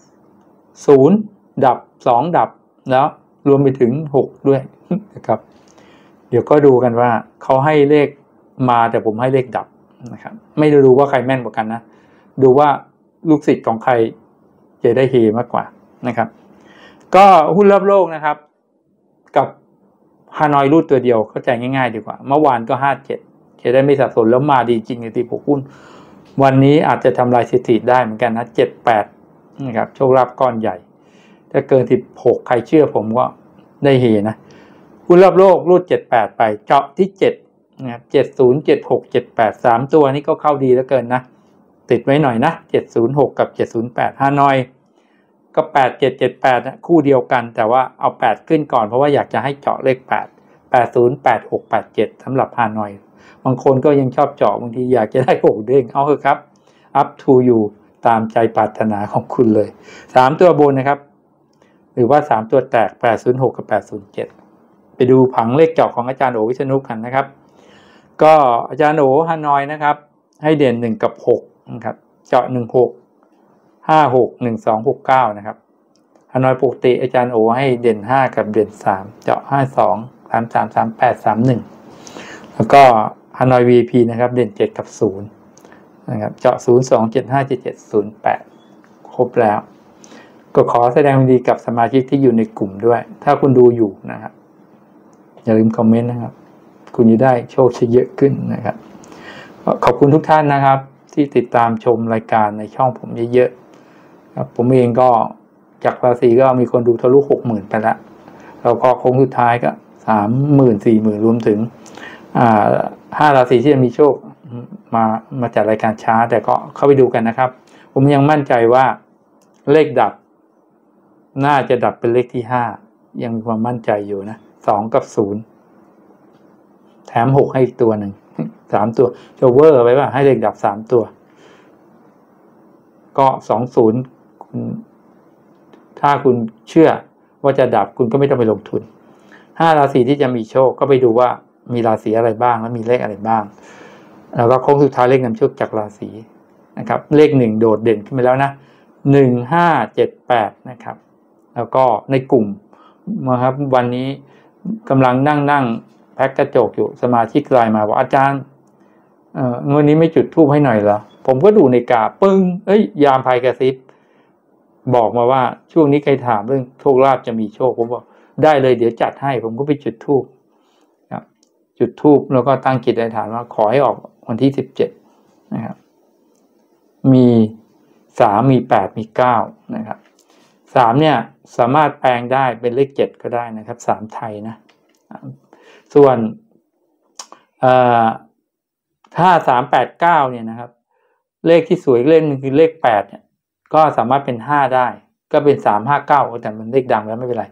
0ดับ2ดับแล้วรวมไปถึง6ด้วยนะครับเดี๋ยวก็ดูกันว่าเขาให้เลขมาแต่ผมให้เลขดับนะครับไม่ได้รู้ว่าใครแม่นกว่ากันนะดูว่าลูกศิษย์ของใครจะได้เฮมากกว่านะครับก็หุ้นรอบโลกนะครับกับฮานอยรูดตัวเดียวเข้าใจง่ายๆดีกว่าเมื่อวานก็57จะได้ไม่สับสนแล้วมาดีจริงใน16หุ้นวันนี้อาจจะทำลายสถิติได้เหมือนกันนะ78นะครับโชคลาภก้อนใหญ่ถ้าเกิน16ใครเชื่อผมก็ได้เฮนะหุ้นรอบโลกรูด78ไปเจาะที่7นะครับ70 76 78 3ตัวนี้ก็เข้าดีแล้วเกินนะติดไว้หน่อยนะ706กับ708ฮานอยก็8778นะคู่เดียวกันแต่ว่าเอา8ขึ้นก่อนเพราะว่าอยากจะให้เจาะเลข8 80 86 87สำหรับฮานอยบางคนก็ยังชอบเจาะบางทีอยากจะได้6เด้งเอาเถอะครับ up to you ตามใจปรารถนาของคุณเลย3ตัวบนนะครับหรือว่า3ตัวแตก806กับ807ไปดูผังเลขเจาะของอาจารย์โอวิษณุกันนะครับก็อาจารย์โอฮานอยนะครับให้เด่น1กับ6นะครับเจาะ16 56 12 69นะครับฮานอยปกติอาจารย์โอให้เด่น5กับเด่น3เจาะ52 33 38 31แล้วก็ฮานอย VIP นะครับเด่น7กับ0นะครับเจาะ02 75 77 08ครบแล้วก็ขอแสดงความดีกับสมาชิกที่อยู่ในกลุ่มด้วยถ้าคุณดูอยู่นะครับอย่าลืมคอมเมนต์นะครับคุณจะได้โชคเยอะขึ้นนะครับขอบคุณทุกท่านนะครับที่ติดตามชมรายการในช่องผมเยอะๆครับผมเองก็จากราศีก็มีคนดูทะลุ 60,000 ไปแล้วแล้วก็โค้งสุดท้ายก็ 30,000 40,000 รวมถึง5ราศีที่จะมีโชคมาจากรายการช้าแต่ก็เข้าไปดูกันนะครับผมยังมั่นใจว่าเลขดับน่าจะดับเป็นเลขที่5ยังมีความมั่นใจอยู่นะ2กับ0แถม6ให้อีกตัวหนึ่ง3ตัวจะเวอร์ไปป่ะให้เลขดับ3ตัวก็20คุณถ้าคุณเชื่อว่าจะดับคุณก็ไม่ต้องไปลงทุน5ราศีที่จะมีโชคก็ไปดูว่ามีราศีอะไรบ้างและมีเลขอะไรบ้างแล้วก็โค้งสุดท้ายเลขนำโชคจากราศีนะครับเลข1โดดเด่นขึ้นไปแล้วนะ1578นะครับแล้วก็ในกลุ่มนะครับวันนี้กำลังนั่งแพ็คกระจกอยู่สมาชิกไลน์มาว่าอาจารย์เงินนี้ไม่จุดธูปให้หน่อยเหรอผมก็ดูในกาปึ้งยามพายกระซิบบอกมาว่าช่วงนี้ใครถามเรื่องโชคลาภจะมีโชคผมบอกได้เลยเดี๋ยวจัดให้ผมก็ไปจุดธูปครับจุดธูปแล้วก็ตั้งจิตอธิษฐานว่าขอให้ออกวันที่17นะครับมี3มี8มี9นะครับ3เนี่ยสามารถแปลงได้เป็นเลข7ก็ได้นะครับ3ไทยนะส่วนถ้า389เนี่ยนะครับเลขที่สวยเลขนึงคือเลข8เนี่ยก็สามารถเป็น5ได้ก็เป็น359แต่มันเลขดังแล้วไม่เป็นไร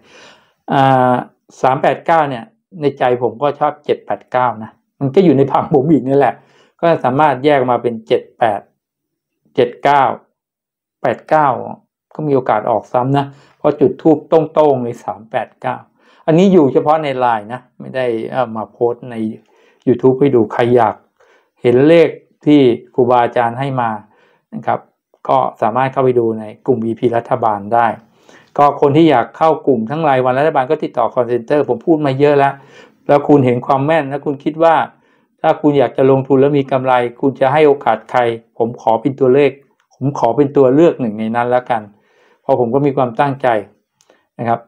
389เนี่ยในใจผมก็ชอบ789นะมันก็อยู่ในผังผมอีกนี่แหละก็สามารถแยกมาเป็น78 79 89ก็มีโอกาสออกซ้ำนะเพราะจุดทูปโต้งๆใน389อันนี้อยู่เฉพาะในไลน์นะไม่ได้มาโพสต์ใน YouTube ให้ดูใครอยากเห็นเลขที่ครูบาอาจารย์ให้มานะครับก็สามารถเข้าไปดูในกลุ่ม EP รัฐบาลได้ก็คนที่อยากเข้ากลุ่มทั้งรายวันรัฐบาลก็ติดต่อ call center ผมพูดมาเยอะแล้วคุณเห็นความแม่นแล้วคุณคิดว่าถ้าคุณอยากจะลงทุนแล้วมีกำไรคุณจะให้โอกาสใครผมขอเป็นตัวเลขผมขอเป็นตัวเลือกหนึ่งในนั้นแล้วกันเพราะผมก็มีความตั้งใจนะครับ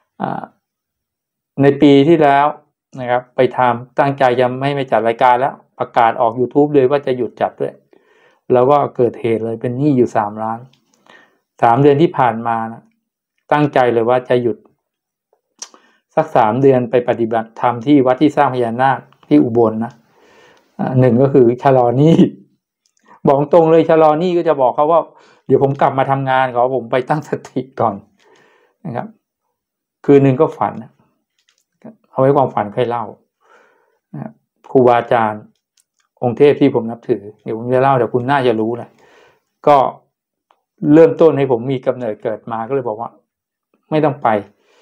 ในปีที่แล้วนะครับไปทำตั้งใจจะไม่จัดรายการแล้วประกาศออก YouTube เลยว่าจะหยุดจัดด้วยแล้วก็เกิดเหตุเลยเป็นหนี้อยู่3 ล้าน3 เดือนที่ผ่านมานะตั้งใจเลยว่าจะหยุดสัก3 เดือนไปปฏิบัติธรรมที่วัดที่สร้างพญานาคที่อุบลนะหนึ่งก็คือชะลอหนี้บอกตรงเลยชะลอหนี้ก็จะบอกเขาว่าเดี๋ยวผมกลับมาทำงานขอผมไปตั้งสติก่อนนะครับคืนหนึ่งก็ฝันเอาไว้ความฝันค่อยเล่าครูบาอาจารย์องค์เทพที่ผมนับถือเดี๋ยวผมจะเล่าเดี๋ยวคุณน่าจะรู้แหละก็เริ่มต้นให้ผมมีกำเนิดเกิดมาก็เลยบอกว่าไม่ต้องไป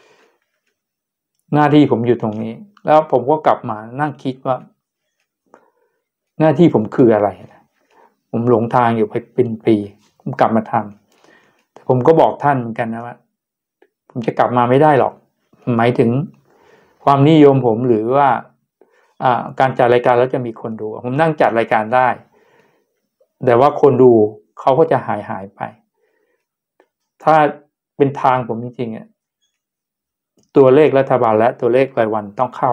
หน้าที่ผมอยู่ตรงนี้แล้วผมก็กลับมานั่งคิดว่าหน้าที่ผมคืออะไรผมหลงทางอยู่ไปเป็นปีผมกลับมาทำแต่ผมก็บอกท่านเหมือนกันนะว่าผมจะกลับมาไม่ได้หรอกหมายถึงความนิยมผมหรือว่าการจัดรายการแล้วจะมีคนดูผมนั่งจัดรายการได้แต่ว่าคนดูเขาก็จะหายไปถ้าเป็นทางผมจริงๆตัวเลขรัฐบาลและตัวเลขรายวันต้องเข้า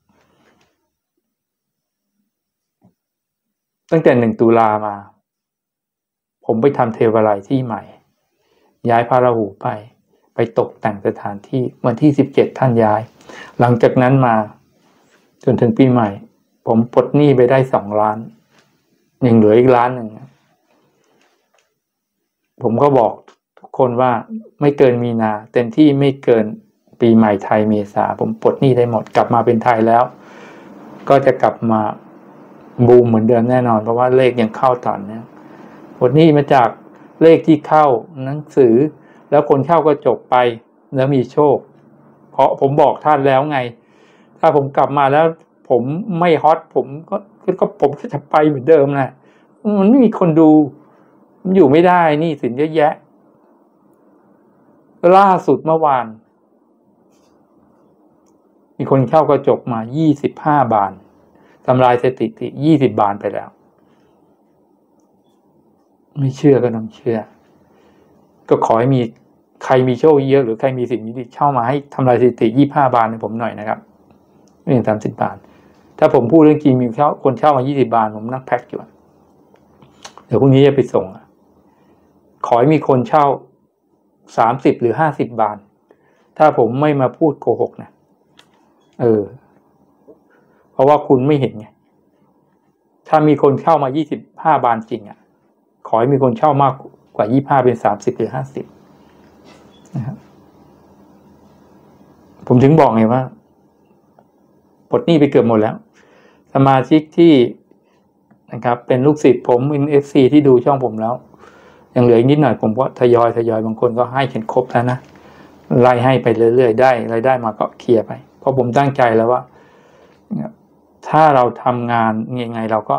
ตั้งแต่1 ตุลามาผมไปทำเทวาลัยที่ใหม่ย้ายพระราหูไปตกแต่งสถานที่วันที่17ท่านย้ายหลังจากนั้นมาจนถึงปีใหม่ผมปลดหนี้ไปได้2 ล้านยังเหลืออีก1 ล้านผมก็บอกทุกคนว่าไม่เกินมีนาเต็มที่ไม่เกินปีใหม่ไทยเมษาผมปลดหนี้ได้หมดกลับมาเป็นไทยแล้วก็จะกลับมาบูมเหมือนเดิมแน่นอนเพราะว่าเลขยังเข้าต่อเนื่องปลดหนี้มาจากเลขที่เข้าหนังสือแล้วคนเข้าก็จบไปแล้วมีโชคเพราะผมบอกท่านแล้วไงถ้าผมกลับมาแล้วผมไม่ฮอตผมก็จะไปเหมือนเดิมแหละมันไม่มีคนดูมันอยู่ไม่ได้นี่สินเยอะแยะล่าสุดเมื่อวานมีคนเข้ากระจกมา25 บานทำลายสถิติ20 บานไปแล้วไม่เชื่อก็ต้องเชื่อก็ขอให้มีใครมีโชคเยอะหรือใครมีสิ่งนี้เข้ามาให้ทำลายสถิติ25 บานให้ผมหน่อยนะครับไม่ถึง30 บานถ้าผมพูดเรื่องจริงมีคนเช่ามา20 บานผมนั่งแพ็คอยู่เดี๋ยวพรุ่งนี้จะไปส่งขอให้มีคนเช่า30 หรือ50 บานถ้าผมไม่มาพูดโกหกนะเพราะว่าคุณไม่เห็นไงถ้ามีคนเช่ามา25 บานจริงขอให้มีคนเช่ามากกว่า25เป็น30 หรือ50นะครับผมถึงบอกไงว่าปลดหนี้ไปเกือบหมดแล้วสมาชิกที่นะครับเป็นลูกศิษย์ผมเป็น FC ที่ดูช่องผมแล้วยังเหลืออีกนิดหน่อยผมก็ทยอยบางคนก็ให้เข็นครบแล้วนะไล่ให้ไปเรื่อยๆได้รายได้มาก็เคลียร์ไปเพราะผมตั้งใจแล้วว่าถ้าเราทำงานยังไงเราก็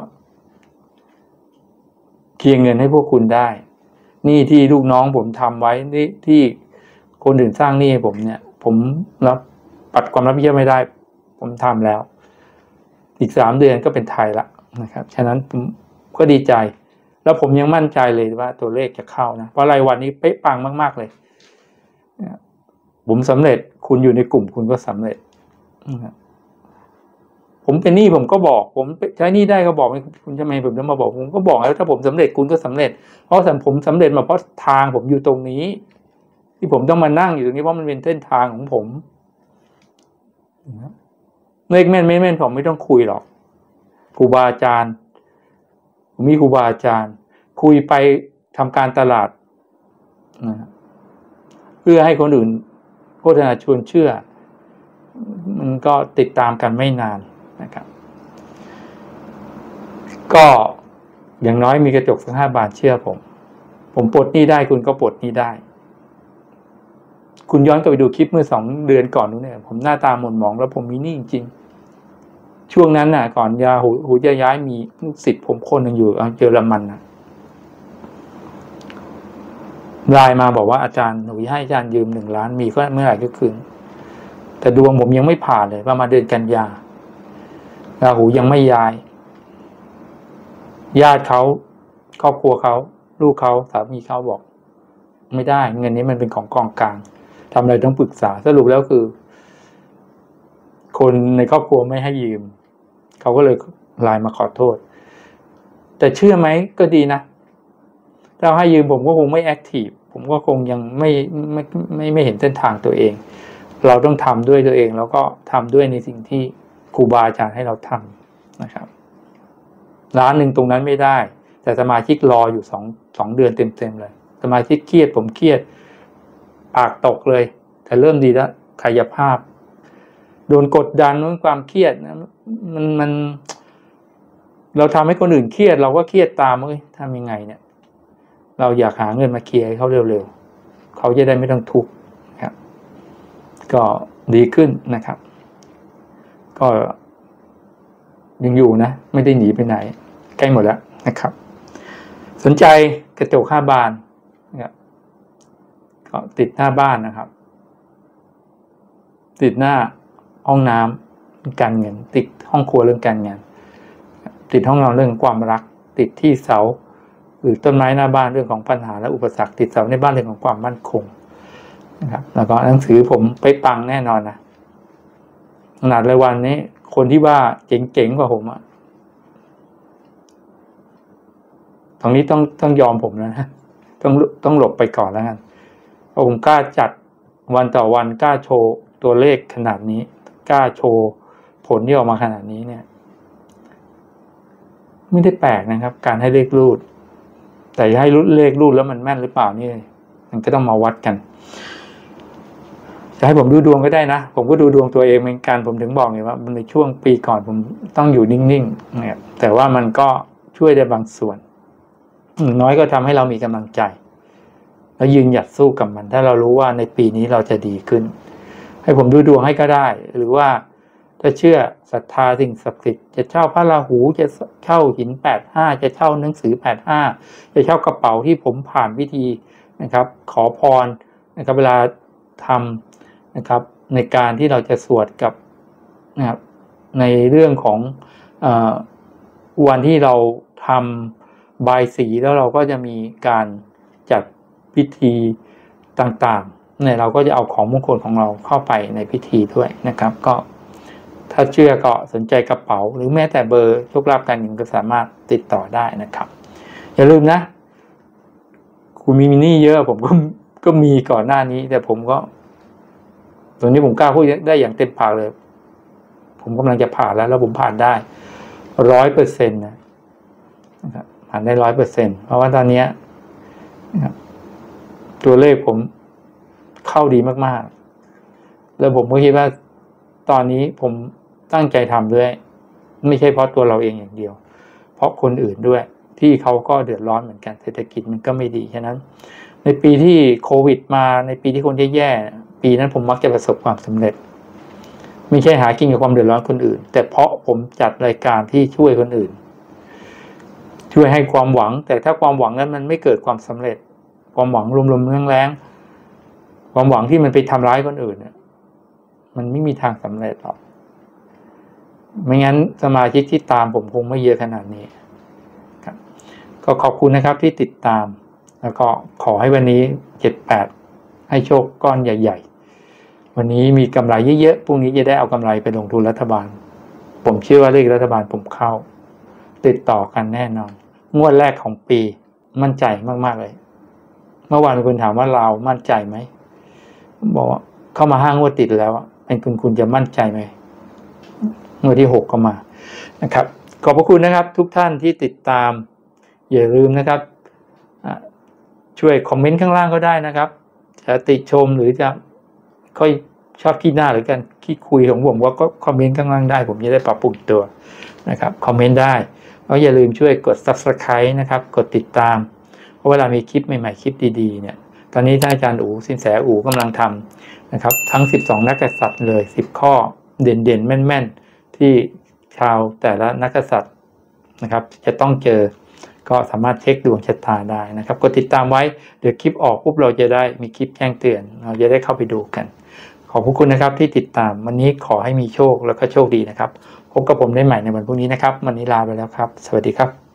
เคลียร์เงินให้พวกคุณได้นี่ที่ลูกน้องผมทำไว้นี่ที่คนอื่นสร้างหนี้ให้ผมเนี่ยผมรับปัดความรับผิดชอบไม่ได้ผมทำแล้วอีก3 เดือนก็เป็นไทยละนะครับฉะนั้นผมก็ดีใจแล้วผมยังมั่นใจเลยว่าตัวเลขจะเข้านะเพราะรายวันนี้เป๊ะปังมากๆเลยผมสำเร็จคุณอยู่ในกลุ่มคุณก็สำเร็จผมเป็นหนี้ผมก็บอกผมใช้หนี้ได้ก็บอกคุณทำไมผมจะมาบอกผมก็บอกแล้วถ้าผมสำเร็จคุณก็สำเร็จเพราะผมสำเร็จมาเพราะทางผมอยู่ตรงนี้ที่ผมต้องมานั่งอยู่ตรงนี้เพราะมันเป็นเส้นทางของผมเลขแม่นผมไม่ต้องคุยหรอกครูบาอาจารย์ผมมีครูบาอาจารย์คุยไปทำการตลาดนะเพื่อให้คนอื่นโฆษณาชวนเชื่อมันก็ติดตามกันไม่นานนะครับก็อย่างน้อยมีกระจกสัก5 บาทเชื่อผมปลดหนี้ได้คุณก็ปลดหนี้ได้คุณย้อนกลับไปดูคลิปเมื่อ2 เดือนก่อนนู้นเนี่ยผมหน้าตาหม่นหมองแล้วผมมีหนี้จริงๆช่วงนั้นน่ะก่อนหูจะย้ายมีลูกศิษย์ผมคนหนึ่งอยู่เยอรมันนะไลน์มาบอกว่าอาจารย์หนูให้อาจารย์ยืม1 ล้านมีก็เมื่อไหร่ก็คืนแต่ดวงผมยังไม่ผ่านเลยประมาณเดือนกันยาราหูยังไม่ย้ายญาติเขาครอบครัวเขาลูกเขาสามีเขาบอกไม่ได้เงินนี้มันเป็นของกองกลางทำอะไรต้องปรึกษาสรุปแล้วคือคนในครอบครัวไม่ให้ยืมเขาก็เลยไลน์มาขอโทษแต่เชื่อไหมก็ดีนะถ้าให้ยืมผมก็คงไม่แอคทีฟผมก็คงยังไม่เห็นเส้นทางตัวเองเราต้องทำด้วยตัวเองแล้วก็ทำด้วยในสิ่งที่ครูบาอาจารย์ให้เราทำนะครับล้านหนึ่งตรงนั้นไม่ได้แต่สมาชิกรออยู่สองเดือนเต็มเลยสมาชิกเครียดผมเครียดปากตกเลยแต่เริ่มดีแล้วกายภาพโดนกดดันเรื่องความเครียดนะมันเราทำให้คนอื่นเครียดเราก็เครียดตามทำยังไงเนี่ยเราอยากหาเงินมาเคลียร์ให้เขาเร็วๆเขาจะได้ไม่ต้องทุกข์ครับก็ดีขึ้นนะครับก็ยังอยู่นะไม่ได้หนีไปไหนใกล้หมดแล้วนะครับสนใจกระจก5 บานนะครับก็ติดหน้าบ้านนะครับติดหน้าห้องน้ำการเงินติดห้องครัวเรื่องการงานติดห้องนอนเรื่องความรักติดที่เสาหรือต้นไม้หน้าบ้านเรื่องของปัญหาและอุปสรรคติดเสาในบ้านเรื่องของความมั่นคงนะครับแล้วก็หนังสือผมไปปังแน่นอนนะขนาดรายวันนี้คนที่ว่าเจ๋งๆกว่าผมอะตรงนี้ต้องยอมผมนะต้องหลบไปก่อนแล้วกันเพราะผมกล้าจัดวันต่อวันกล้าโชว์ตัวเลขขนาดนี้กล้าโชว์ผลที่ออกมาขนาดนี้เนี่ยไม่ได้แปลกนะครับการให้เลขรูดแต่ให้เลขรูดแล้วมันแม่นหรือเปล่านี่มันก็ต้องมาวัดกันจะให้ผมดูดวงก็ได้นะผมก็ดูดวงตัวเองเหมือนกันผมถึงบอกไงว่าในช่วงปีก่อนผมต้องอยู่นิ่งๆเนี่ยแต่ว่ามันก็ช่วยได้บางส่วนน้อยก็ทำให้เรามีกำลังใจแล้วยืนหยัดสู้กับมันถ้าเรารู้ว่าในปีนี้เราจะดีขึ้นให้ผมดูดวงให้ก็ได้หรือว่าถ้าเชื่อศรัทธาสิ่งศักดิ์สิทธิ์จะเช่าพระราหูจะเช่าหิน85จะเช่าหนังสือ85จะเช่ากระเป๋าที่ผมผ่านวิธีนะครับขอพรนะครับเวลาทำนะครับในการที่เราจะสวดกับนะครับในเรื่องของวันที่เราทำบายสีแล้วเราก็จะมีการจัดพิธีต่างๆเนี่ยเราก็จะเอาของมงคลของเราเข้าไปในพิธีด้วยนะครับก็ถ้าเชื่อก็สนใจกระเป๋าหรือแม้แต่เบอร์โชคลาภการเงินก็สามารถติดต่อได้นะครับอย่าลืมนะคุณมีหนี้เยอะผมก็มีก่อนหน้านี้แต่ผมก็ตอนนี้ผมกล้าพูดได้อย่างเต็มปากเลยผมกำลังจะผ่านแล้วผมผ่านได้ 100% นะครับผ่านได้ 100% เพราะว่าตอนนี้นะครับตัวเลขผมเข้าดีมากๆแล้วผมก็คิดว่าตอนนี้ผมตั้งใจทำด้วยไม่ใช่เพราะตัวเราเองอย่างเดียวเพราะคนอื่นด้วยที่เขาก็เดือดร้อนเหมือนกันเศรษฐกิจมันก็ไม่ดีฉะนั้นในปีที่โควิดมาในปีที่คนแย่ๆปีนั้นผมมักจะประสบความสำเร็จไม่ใช่หากินกับความเดือดร้อนคนอื่นแต่เพราะผมจัดรายการที่ช่วยคนอื่นช่วยให้ความหวังแต่ถ้าความหวังนั้นมันไม่เกิดความสำเร็จความหวังลมๆแรงๆความหวังที่มันไปทำร้ายคนอื่นเนี่ยมันไม่มีทางสำเร็จหรอกไม่งั้นสมาชิกที่ตามผมคงไม่เยอะขนาดนี้ครับก็ขอบคุณนะครับที่ติดตามแล้วก็ขอให้วันนี้78ให้โชคก้อนใหญ่ๆวันนี้มีกำไรเยอะๆพรุ่งนี้จะได้เอากำไรไปลงทุนรัฐบาลผมเชื่อว่าเลขรัฐบาลผมเข้าติดต่อกันแน่นอนงวดแรกของปีมั่นใจมากๆเลยเมื่อวานมีคนถามว่าเรามั่นใจไหมบอกว่าเข้ามา5 งวดติดแล้วเป็นคุณจะมั่นใจไหมงวดที่6ก็มานะครับขอบพระคุณนะครับทุกท่านที่ติดตามอย่าลืมนะครับช่วยคอมเมนต์ข้างล่างก็ได้นะครับจะติชมหรือจะค่อยชอบขี้หน้าหรือการขี้คุยของผมก็คอมเมนต์ข้างล่างได้ผมจะได้ปรับปรุงตัวนะครับคอมเมนต์ได้แล้วอย่าลืมช่วยกด Subscribe นะครับกดติดตามเพราะเวลามีคลิปใหม่ๆคลิปดีๆเนี่ยตอนนี้ท่านอาจารย์อู๋สินแสอู๋กำลังทำนะครับทั้ง12นักกษัตริย์เลย10ข้อเด่นๆแม่นๆที่ชาวแต่ละนักกษัตริย์นะครับจะต้องเจอก็สามารถเช็คดวงชะตาได้นะครับกดติดตามไว้เดี๋ยวคลิปออกปุ๊บเราจะได้มีคลิปแจ้งเตือนเราจะได้เข้าไปดูกันขอบคุณนะครับที่ติดตามวันนี้ขอให้มีโชคแล้วก็โชคดีนะครับพบกับผมได้ใหม่ในวันพรุ่งนี้นะครับวันนี้ลาไปแล้วครับสวัสดีครับ